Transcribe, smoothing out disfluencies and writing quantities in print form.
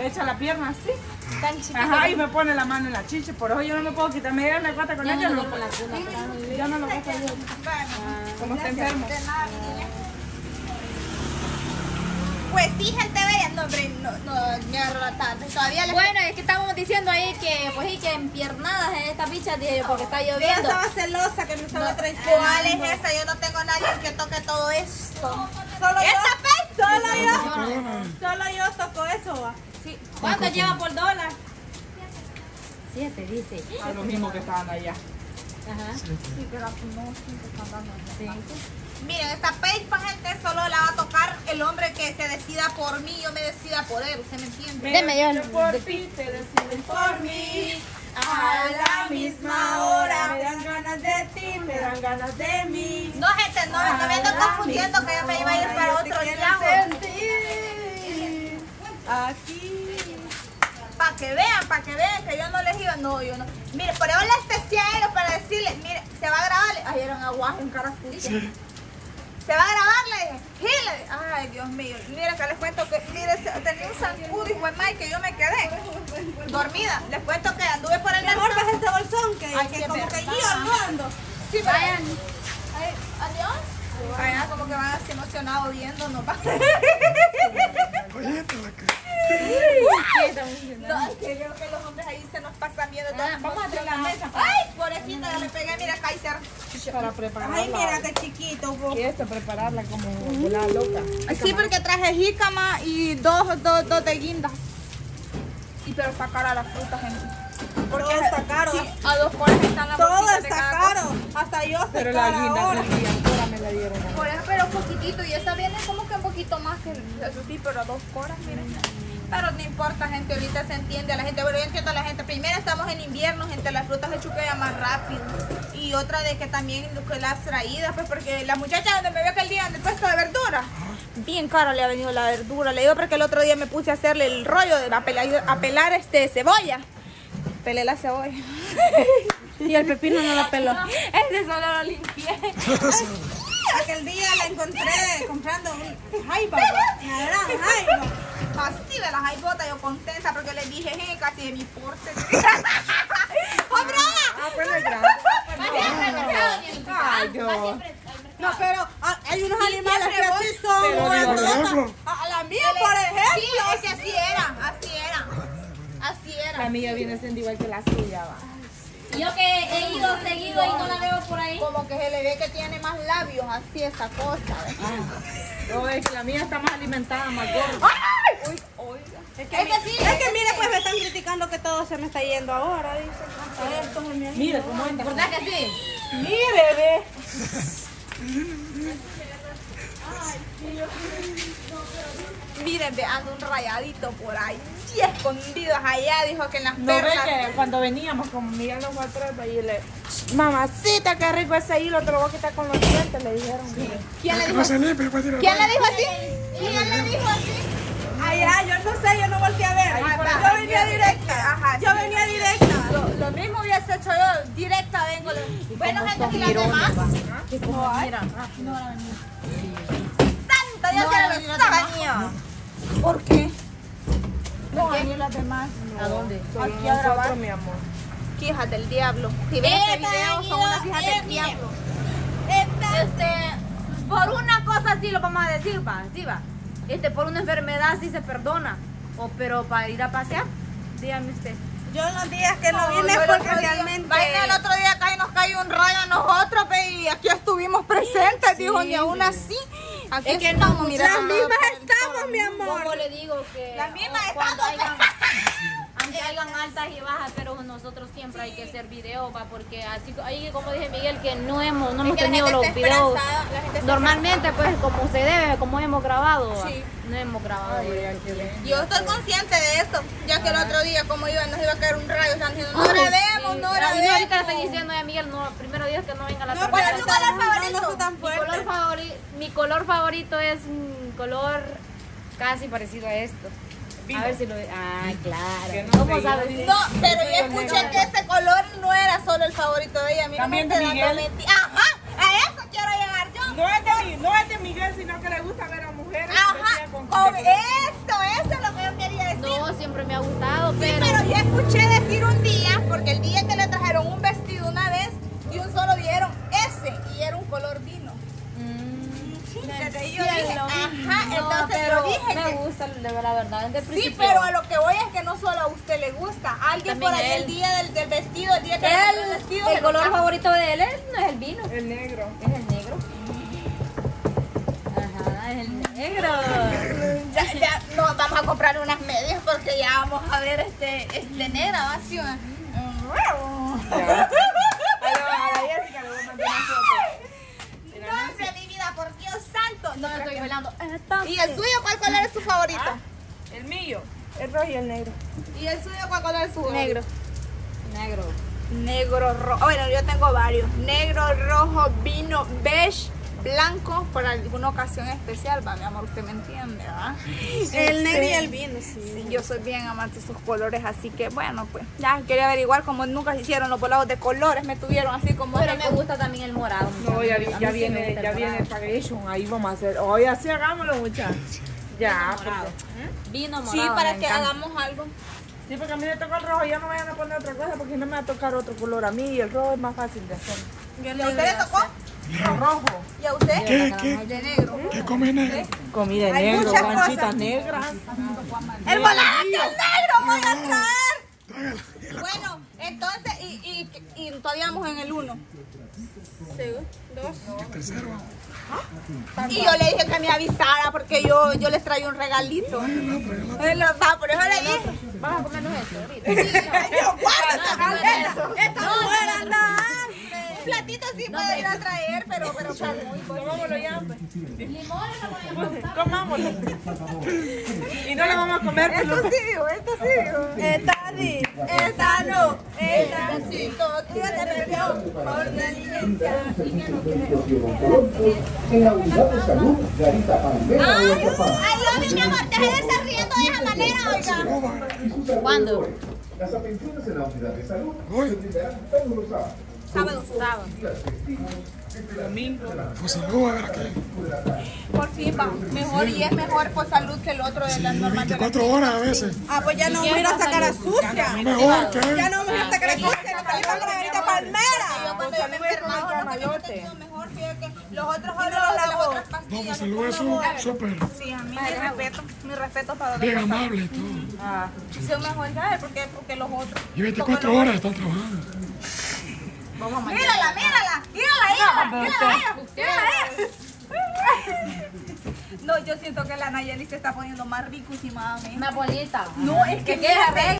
Me echa la pierna así. Tan chiquito. Ajá, y me pone la mano en la chicha. Por eso yo no me puedo quitar. Me llega la cuata con ella. No, yo no lo voy a hacer. Como está enfermo. Pues sí, gente bella, no, hombre, no, me agarró la tarde. Todavía les... Bueno, es que estábamos diciendo ahí que, pues sí, que empiernadas esta bicha, dije yo, porque está lloviendo. Yo estaba celosa que me estaba traicionando. ¿Cuál es esa? Yo no tengo a nadie que toque todo esto. Solo ¿Esta yo, pez? solo yo toco eso, va. Sí. ¿Cuánto lleva por dólar? 7, dice. A lo mismo que estaban allá. Ajá. Sí. Miren, esta PayPal, gente, solo la va a tocar el hombre que se decida por mí, yo me decida por él, ¿usted me entiende? Deme yo. Por ti te deciden por mí. A la misma hora. Me dan ganas de ti, me dan ganas de mí. No, gente, no me ando confundiendo que yo me iba a ir para otro lado. Aquí. Para que vean que yo no les iba, no, yo no. Mire, por eso les testé a ellos para decirles, mire, se va a grabar. Ay, era un aguaje, un cara sucia. Se va a grabar, le dije, Gile. Ay, Dios mío. Miren que les cuento que, mire, tenía un zancudo y fue mal que yo me quedé dormida. Les cuento que anduve por el Mejor ves este bolsón que sí, como que verdad. yo ando. Sí, vayan. Adiós. Vayan como que van así emocionados viéndonos. No, es que creo que los hombres ahí se nos pasan viendo todas las Vamos a traer la mesa. Ay, pobrecita, ya le pegué, mira, Kaiser. Para prepararla. Ay, mira qué chiquito, vos. Y esto, prepararla como volada loca. Sí, porque traje jícama y dos de guindas. Y pero está cara la fruta, gente. Todo está caro. Sí, a 2 colas están las Todo bolsitas de está cada caro. Hasta yo estoy Pero la cara guinda ahora. con criatura me la dieron. cosa. Por eso, pero poquitito. Y esta viene como que un poquito más que eso sí, pero a 2 colas, miren. Pero no importa, gente, ahorita se entiende a la gente. Pero yo entiendo a la gente. Primero estamos en invierno, gente, las frutas se chuquean más rápido. Y otra de que también las traídas, pues porque la muchacha donde me vio aquel día en el puesto de verdura, bien caro le ha venido la verdura. Le digo porque el otro día me puse a hacerle el rollo de a pelar cebolla. Pelé la cebolla. Y el pepino no la peló. Ese solo lo limpié. Aquel día la encontré comprando un jaiba, una gran jaiba. Así de las jaibotas, yo contenta porque le dije, casi de mi porte. ¡Hombre! Pues no es grande. Ay, Dios. No, pero hay unos animales que así son. Pero, güey. por ejemplo. A la mía, por ejemplo. Sí, es que así era. Así era. La mía viene siendo igual que la suya, va. Yo que he ido seguido y no la veo por ahí. Como que se le ve que tiene más labios, así esa cosa. No, es que la mía está más alimentada, más gorda. Uy, oiga. Es que mire, pues me están criticando que todo se me está yendo ahora, dicen. Esto se me ha ido. Mire cómo anda. ¿Verdad que sí? Mire, ve. Miren, ve, anda un rayadito por ahí, y escondidos allá, dijo que en las No ve perlas. que cuando veníamos, como Miguel nos fue atrás, y le... Mamacita, qué rico ese hilo, te lo voy a quitar con los dientes, le dijeron. ¿Quién le dijo así? ¿Quién le dijo así? ¿Quién le dijo así? Allá, yo no sé, yo no volteé a ver. Yo venía directa. Ajá, Yo venía directa. Lo mismo hubiese hecho yo, directa vengo. Bueno, gente, y las demás. Santa Dios que lo sabe. ¿Por qué? No, ni las demás. ¿A dónde? Aquí a grabar, mi amor. Hijas del diablo. Si ven este video, son unas hijas del diablo. Por una cosa sí lo vamos a decir, va, sí va. Por una enfermedad sí se perdona. Pero para ir a pasear, dígame usted. Yo los días que no vine yo el porque otro día- realmente... Vaina, el otro día acá y nos cayó un rayo a nosotros, y aquí estuvimos presentes, dijo, ni aún así. Aquí Es que estamos, no, mira. las mismas estamos, mi amor. Como le digo que Las mismas cuando estamos. aunque hayan altas y bajas, pero nosotros siempre hay que hacer videos, va, porque así ahí como dije Miguel que no hemos que la tenido gente los está videos esperanzada, la gente está normalmente pues como se debe, como hemos grabado, va. Sí. No hemos grabado. Yo estoy consciente de eso, ya que el otro día, como nos iba a caer un rayo, están diciendo, no grabemos, no Y ahorita le grabemos. estoy diciendo a Miguel, no, primero Dios que no venga la No, ¿Cuál tormenta. es tu color favorito? No soy tan Mi fuerte. color favorito es color casi parecido a esto. A ver si lo ve. Ah, claro. ¿Cómo sabes? No, pero yo escuché que ese color no era solo el favorito de ella. A mí no me También de esté dando Miguel. mentira. Ajá, a eso quiero llegar yo. No es de Miguel, sino que le gusta ver a mujeres. Ajá, vestidas con eso es lo que yo quería decir. No, siempre gustado, Sí, pero... pero yo escuché decir un día, porque el día que le trajeron un vestido una vez y un solo dieron ese y era un color vino. Desde ahí yo dije, ajá, No, entonces pero yo dije me que gusta, de la verdad, desde el sí, principio. pero a lo que voy es que no solo a usted le gusta, alguien También por ahí él. el día del vestido, el día que le trajeron el vestido, El se lo color trajo. favorito de él no es el vino, El negro. es el negro. Ajá, es el negro. Ya, no, vamos a comprar unas medias porque ya vamos a ver negra, ¿va? Sí, ¿va? A la Jessica le voy a mandar una foto. No sé, mi vida, por Dios santo. No, estoy bailando. ¿Y el suyo cuál color es su favorito? El mío, el rojo y el negro. ¿Y el suyo cuál color es su favorito? Negro. Negro. Negro, rojo. Bueno, yo tengo varios. Negro, rojo, vino, beige, blanco, por alguna ocasión especial, va, mi amor, usted me entiende, ¿verdad? El negro y el vino, sí. Sí, yo soy bien amante de sus colores, así que bueno, pues ya quería averiguar cómo nunca se hicieron los volados de colores, me tuvieron así como... Pero me gusta también el morado. No, ya, A mí sí me viene gusta el el morado. packaging, ahí vamos a hacer. Hoy así hagámoslo, muchachos. Ya, Morado. porque, Vino morado. Sí, para me que encanta. hagamos algo. sí, porque a mí me tocó el rojo, ya no vayan a poner otra cosa porque no me va a tocar otro color a mí y el rojo es más fácil de hacer. ¿Y a usted le tocó? Rojo. ¿Y a usted? ¿Qué? De negro. ¿Qué come negro? Comida Hay negro, muchas ranchitas cosas. negras. ¡El volante negro voy a traer! Bueno, entonces, y todavía vamos en el 1. El tercero. Y yo le dije que me avisara porque yo les traigo un regalito. Por eso le dije. Vamos a comernos esto ahorita. Yo guardo eso. Esta mujer anda. Un platito sí puedo ir a traer, pero Comámoslo ya, pues. Limones no voy a comprar. Comámoslo. Y no le vamos a comer, pues, esto sí, esta sí. Esta no. Esta sí. Tía te perdió por negligencia. En la unidad de salud, Garita Palmera, Ay, no, mi amor, deja de estar riendo de esa manera, oiga. ¿Cuándo? Las atenciones en la unidad de salud Hoy. se brindarán todos los sábados. Sábado. Días festivos, Pues salud, a ver aquí. Por fin va. Mejor y es mejor por salud que el otro de las normas de la 24 horas a veces. Ah, pues ya no vamos a ir a sacar a sucia. Mejor que Ya no vamos a ir a sacar a sucia. Nos salimos con la Garita Palmera. Yo cuando yo me enfermaba, lo que yo he tenido mejor, fíjate que los otros son los de las otras no, pastillas. pues salud eso, súper. Sí, a mí mi respeto para los Bien demás. amable y todo. Son mejor, ¿sabes? Porque los otros. Y 24 horas están trabajando. Mírala. No, yo siento que la Nayeli se está poniendo más riquísima. Más bonita. No, es que queda fíjate,